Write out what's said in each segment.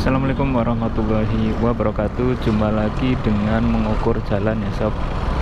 Assalamualaikum warahmatullahi wabarakatuh. Jumpa lagi dengan mengukur jalan ya sob.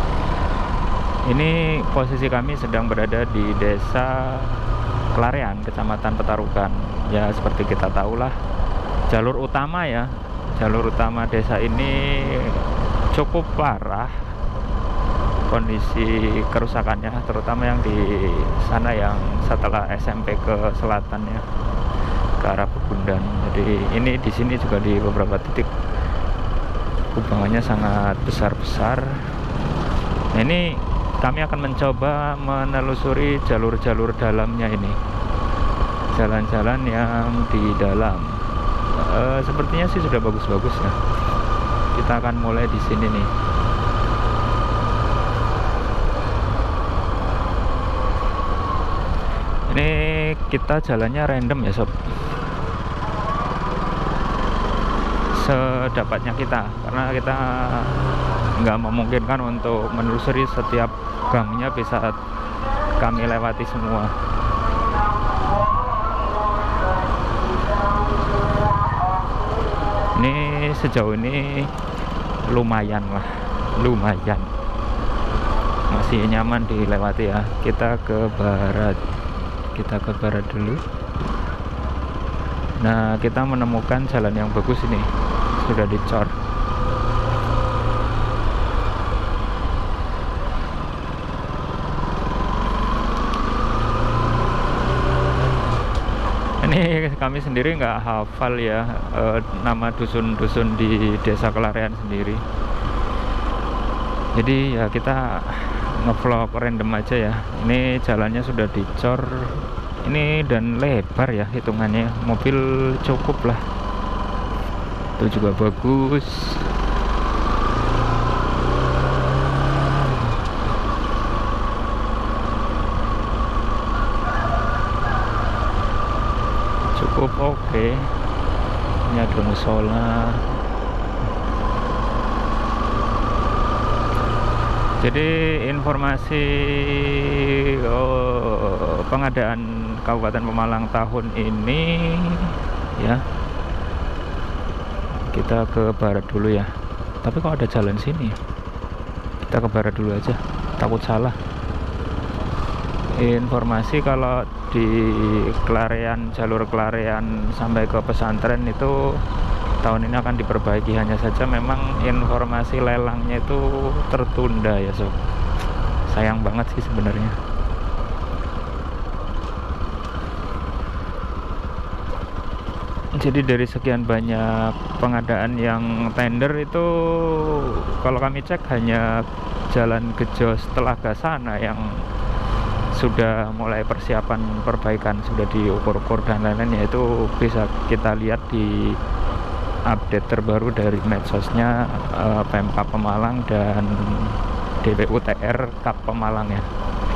Ini posisi kami sedang berada di desa Klarean, kecamatan Petarukan. Ya seperti kita tahulah, jalur utama ya, jalur utama desa ini cukup parah kondisi kerusakannya, terutama yang di sana yang setelah SMP ke selatan ya, ke arah Pegundan. Jadi ini di sini juga di beberapa titik kubangannya sangat besar-besar. Nah, ini kami akan mencoba menelusuri jalur-jalur dalamnya ini, jalan-jalan yang di dalam. Sepertinya sih sudah bagus-bagus ya. Kita akan mulai di sini nih. Ini kita jalannya random ya sob, sedapatnya kita, karena kita nggak memungkinkan untuk menelusuri setiap gangnya bisa kami lewati semua. Ini sejauh ini lumayan lah, lumayan masih nyaman dilewati ya. Kita ke barat dulu. Nah, kita menemukan jalan yang bagus ini, sudah dicor. Ini kami sendiri nggak hafal ya nama dusun-dusun di desa Klarean sendiri. Jadi ya kita ngevlog random aja ya. Ini jalannya sudah dicor ini dan lebar ya hitungannya, mobil cukup lah. Itu juga bagus. Cukup oke. Ini ada musola. Jadi informasi pengadaan Kabupaten Pemalang tahun ini ya, kita ke barat dulu ya. Tapi kok ada jalan sini? Kita ke barat dulu aja, takut salah. Informasi kalau di Klarean, jalur Klarean sampai ke pesantren itu tahun ini akan diperbaiki. Hanya saja memang informasi lelangnya itu tertunda ya sob. Sayang banget sih sebenarnya. Jadi dari sekian banyak pengadaan yang tender itu, kalau kami cek hanya Jalan Gejo Telaga sana yang sudah mulai persiapan perbaikan, sudah diukur-ukur dan lain-lain. Yaitu bisa kita lihat di update terbaru dari medsosnya Pemkab Pemalang dan DPUTR Kap Pemalang ya.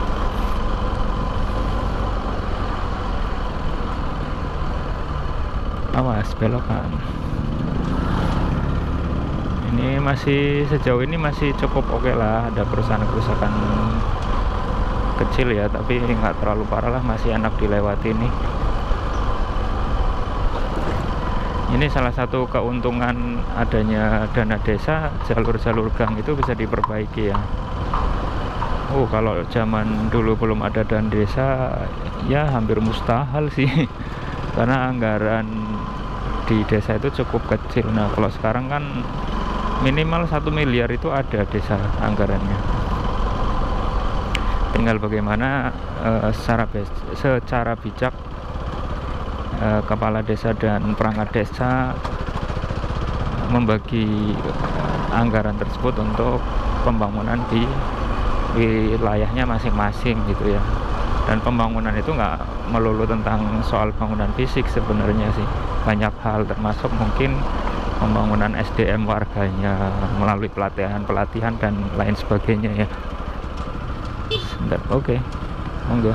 Awas belokan. Ini masih sejauh ini masih cukup oke lah, ada kerusakan kecil ya, tapi nggak terlalu parah lah, masih enak dilewati nih. Ini salah satu keuntungan adanya dana desa, jalur-jalur gang itu bisa diperbaiki ya. Kalau zaman dulu belum ada dana desa ya hampir mustahil sih karena anggaran di desa itu cukup kecil. Nah kalau sekarang kan minimal 1 miliar itu ada desa anggarannya. Tinggal bagaimana secara bijak kepala desa dan perangkat desa membagi anggaran tersebut untuk pembangunan di wilayahnya masing-masing gitu ya. Dan pembangunan itu nggak melulu tentang soal bangunan fisik sebenarnya sih, banyak hal, termasuk mungkin pembangunan SDM warganya melalui pelatihan dan lain sebagainya ya. Sebentar, oke, monggo.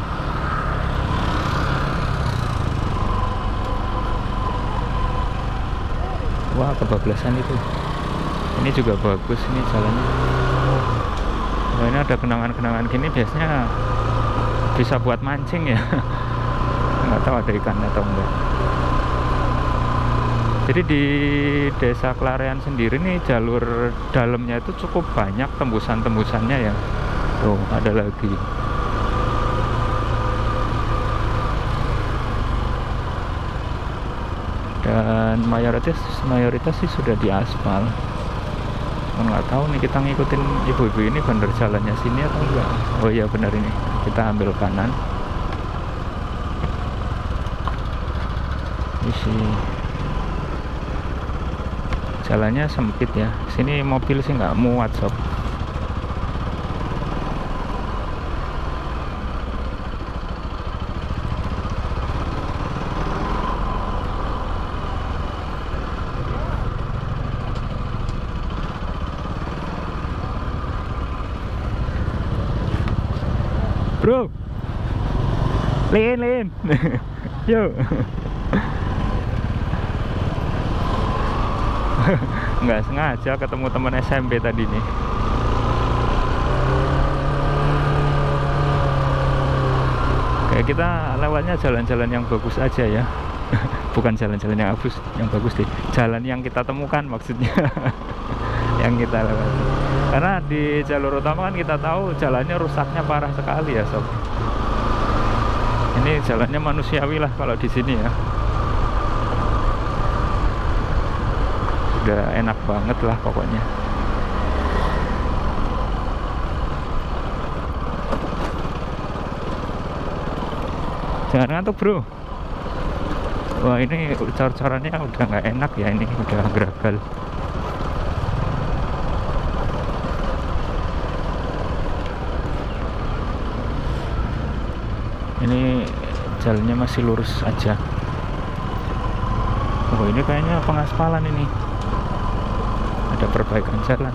Wah, kebablasan itu. Ini juga bagus ini jalannya. Nah, ini ada kenangan-kenangan gini biasanya bisa buat mancing ya. Nggak tahu ada ikan atau enggak. Jadi di Desa Klarean sendiri nih jalur dalamnya itu cukup banyak tembusan-tembusannya ya. Tuh ada lagi. Dan mayoritas sih sudah diaspal. Nggak tahu nih kita ngikutin ibu-ibu ini bener jalannya sini atau enggak. Oh iya bener ini, kita ambil kanan. Isi jalannya sempit ya, sini mobil sih nggak muat sob. Bro, lin yuk. Nggak sengaja ketemu teman SMP tadi nih. Kayak kita lewatnya jalan-jalan yang bagus aja ya. Bukan jalan-jalan yang bagus deh, jalan yang kita temukan maksudnya. Yang kita lewati, karena di jalur utama kan kita tahu jalannya rusaknya parah sekali ya sob. Ini jalannya manusiawi lah kalau di sini ya. Udah enak banget lah pokoknya. Jangan ngantuk bro. Wah ini cor-corannya udah nggak enak ya, ini udah geragal. Ini jalannya masih lurus aja. Oh ini kayaknya pengaspalan ini, ada perbaikan jalan.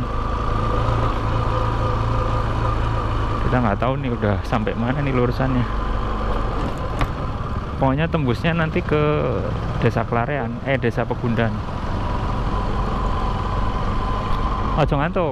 Kita nggak tahu nih udah sampai mana nih lurusannya. Pokoknya tembusnya nanti ke Desa Klarean, Desa Pegundan. Ojo ngantuk.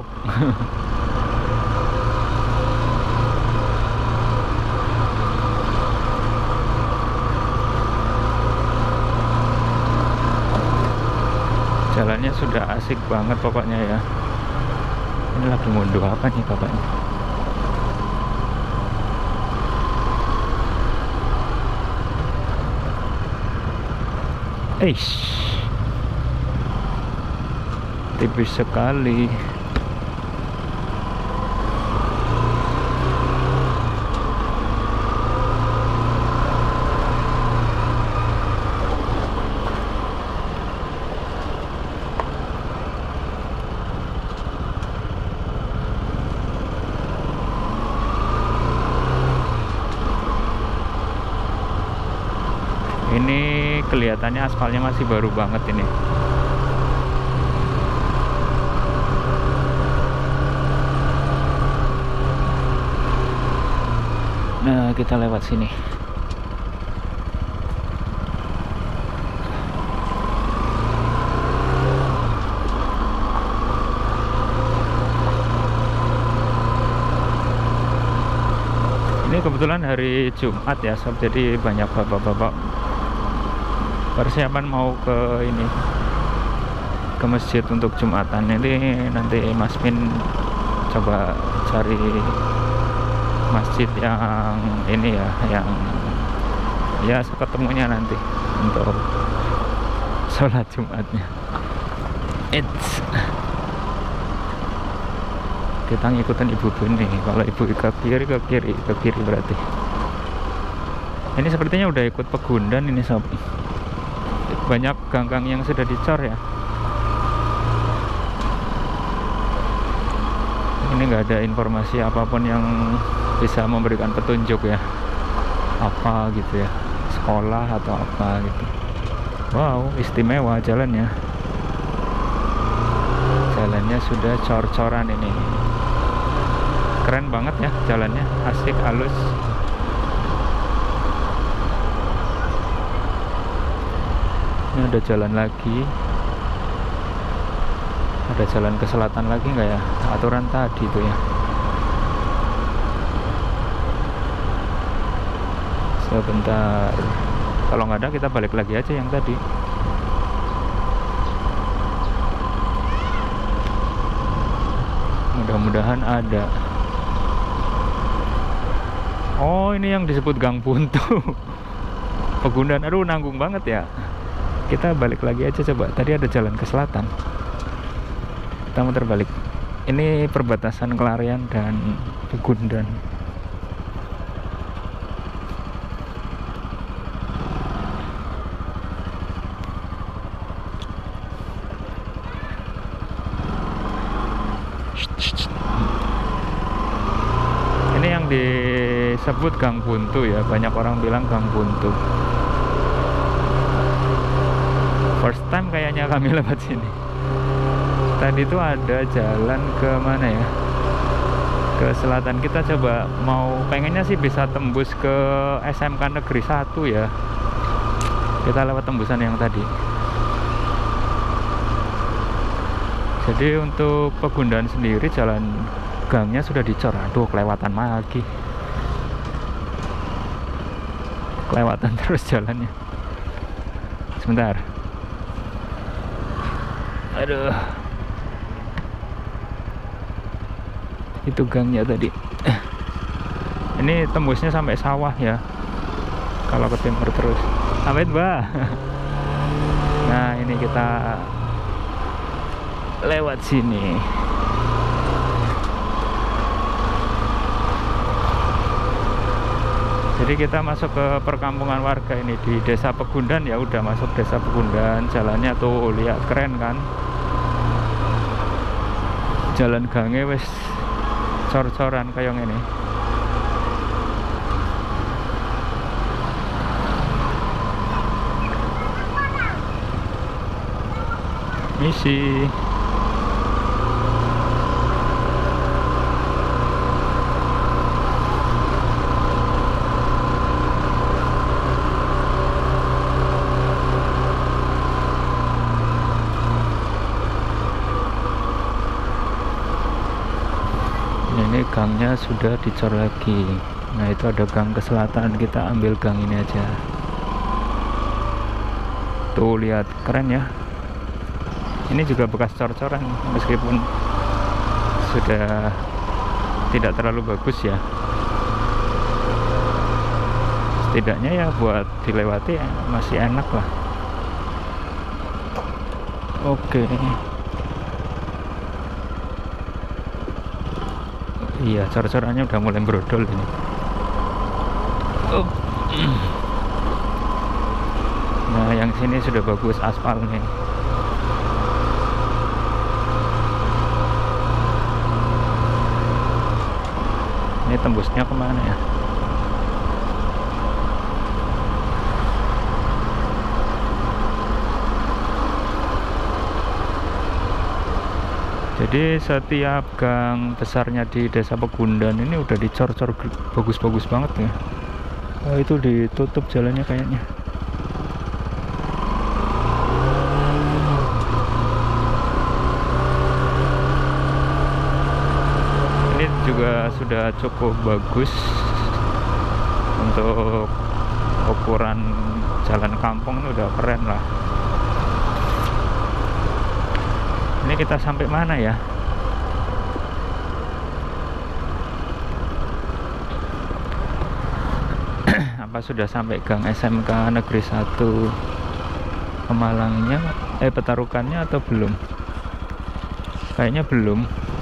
Jalannya sudah asik banget pokoknya ya. Ini lagi ngunduh apa nih bapaknya? Tipis sekali. Ini kelihatannya aspalnya masih baru banget ini. Nah, kita lewat sini. Ini kebetulan hari Jumat ya sob, jadi banyak bapak-bapak persiapan mau ke ini, ke masjid untuk Jumatan. Ini nanti Mas Min coba cari masjid yang ini ya ketemunya nanti untuk sholat Jumatnya. Kita ngikutin ibu-ibu ini. Kalau ibu ke kiri berarti ini sepertinya udah ikut Pegundan ini sob. Banyak ganggang yang sudah dicor ya. Ini nggak ada informasi apapun yang bisa memberikan petunjuk ya, apa gitu ya, sekolah atau apa gitu. Wow, istimewa jalannya. Jalannya sudah cor-coran ini. Keren banget ya jalannya, asik, halus. Ini ada jalan lagi. Ada jalan ke selatan lagi nggak ya? Aturan tadi tuh ya. Sebentar. Kalau nggak ada kita balik lagi aja yang tadi. mudah-mudahan ada. Oh, ini yang disebut Gang Buntu. Pegundan. Aduh, nanggung banget ya. Kita balik lagi aja coba. Tadi ada jalan ke selatan, kita muter balik. Ini perbatasan Kelarian dan Pegundan. Ini yang disebut Gang Buntu ya. Banyak orang bilang Gang Buntu. First time kayaknya kami lewat sini. Tadi itu ada jalan ke mana ya? Ke selatan. Kita coba pengennya sih bisa tembus ke SMK Negeri 1 ya. Kita lewat tembusan yang tadi. Jadi untuk Pegundan sendiri jalan gangnya sudah dicor. Aduh, kelewatan lagi. Kelewatan terus jalannya. Sebentar. Aduh. Itu gangnya tadi. Ini tembusnya sampai sawah ya. Kalau ke timur terus. Sampai Mbak. Nah, ini kita lewat sini. Jadi kita masuk ke perkampungan warga ini di Desa Pegundan ya. Udah masuk Desa Pegundan. Jalannya tuh lihat keren kan. Jalan gangnya wes cor-coran kayak ini. Misi. Ini gangnya sudah dicor lagi. Nah, itu ada gang ke selatan. Kita ambil gang ini aja. Tuh lihat keren ya. Ini juga bekas cor-coran meskipun sudah tidak terlalu bagus ya. Setidaknya ya buat dilewati ya, masih enak lah. Oke. Iya, cor-corannya udah mulai brodol ini. Nah, yang sini sudah bagus aspalnya. Ini tembusnya kemana ya? Jadi setiap gang besarnya di Desa Pegundan ini udah dicor-cor bagus-bagus banget ya. Oh, itu ditutup jalannya kayaknya. Ini juga sudah cukup bagus untuk ukuran jalan kampung, ini udah keren lah. Ini kita sampai mana ya? Apa sudah sampai gang SMK Negeri 1 Pemalangnya, Petarukannya atau belum? Kayaknya belum.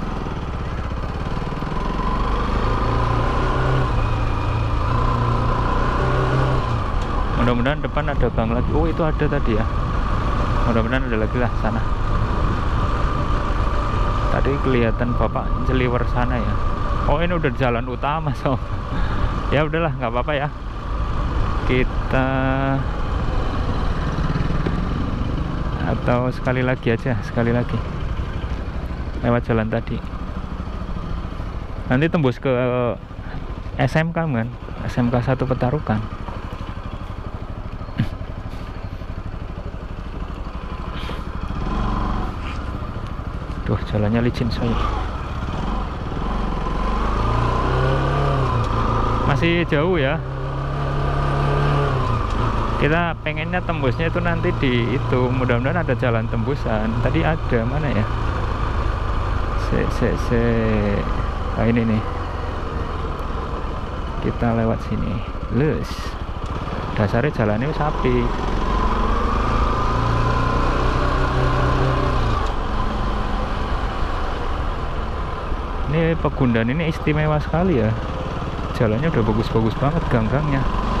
Mudah-mudahan depan ada gang lagi. Oh, itu ada tadi ya. Mudah-mudahan ada lagi lah sana. Tadi kelihatan bapak jeliwer sana ya. Oh, ini udah jalan utama so. Ya udahlah, nggak apa-apa ya. Kita atau sekali lagi aja, sekali lagi lewat jalan tadi. Nanti tembus ke SMK kan, SMK 1 Petarukan. Duh, jalannya licin soy. Masih jauh ya. Kita pengennya tembusnya itu nanti di itu. Mudah-mudahan ada jalan tembusan. Tadi ada mana ya? Se. Nah, ini nih. Kita lewat sini. Les. Dasarnya jalannya sapi. Ini Pagundan ini istimewa sekali ya. Jalannya udah bagus-bagus banget gang-gangnya.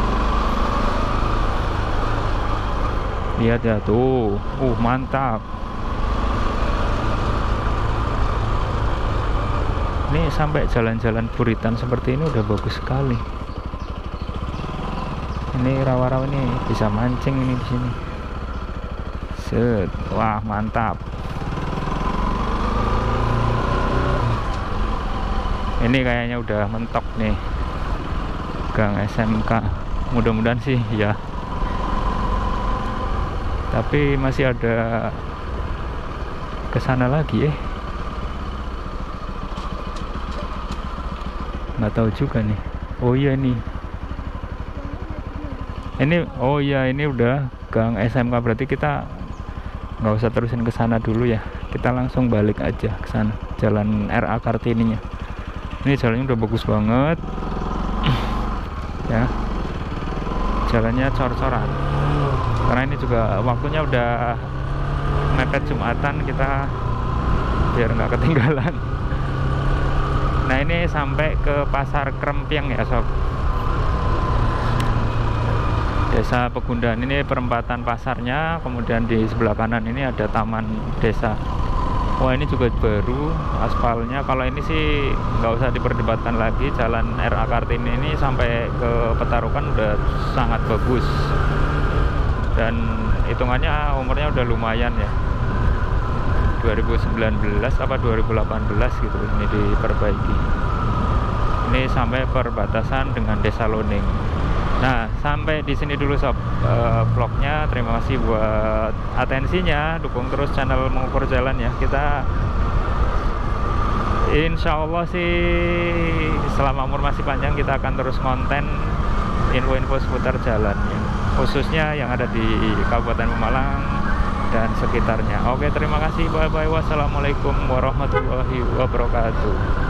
Lihat ya tuh. Mantap. Ini sampai jalan-jalan buritan seperti ini udah bagus sekali. Ini rawa-rawa ini bisa mancing ini di sini. Set. Wah, mantap. Ini kayaknya udah mentok nih gang SMK. Mudah-mudahan sih ya. Tapi masih ada kesana lagi nggak tahu juga nih. Oh iya nih. Ini udah gang SMK, berarti kita nggak usah terusin ke sana dulu ya. Kita langsung balik aja ke sana. Jalan RA Kartininya. Ini jalannya udah bagus banget. Ya. Jalannya cor-coran. Karena ini juga waktunya udah mepet Jumatan, kita biar nggak ketinggalan. Nah, ini sampai ke Pasar Krempiang ya sob. Desa Pagundan ini perempatan pasarnya, kemudian di sebelah kanan ini ada taman desa. Wah, ini juga baru aspalnya. Kalau ini sih nggak usah diperdebatkan lagi. Jalan RA Kartini ini sampai ke Petarukan udah sangat bagus. Dan hitungannya umurnya udah lumayan ya. 2019 apa 2018 gitu ini diperbaiki. Ini sampai perbatasan dengan Desa Loning. Nah, sampai di sini dulu sob vlognya. Terima kasih buat atensinya. Dukung terus channel Mengukur Jalan ya. Kita insya Allah sih selama umur masih panjang kita akan terus konten info-info seputar jalan ya. Khususnya yang ada di Kabupaten Pemalang dan sekitarnya. Oke, terima kasih. Bye bye. Wassalamualaikum warahmatullahi wabarakatuh.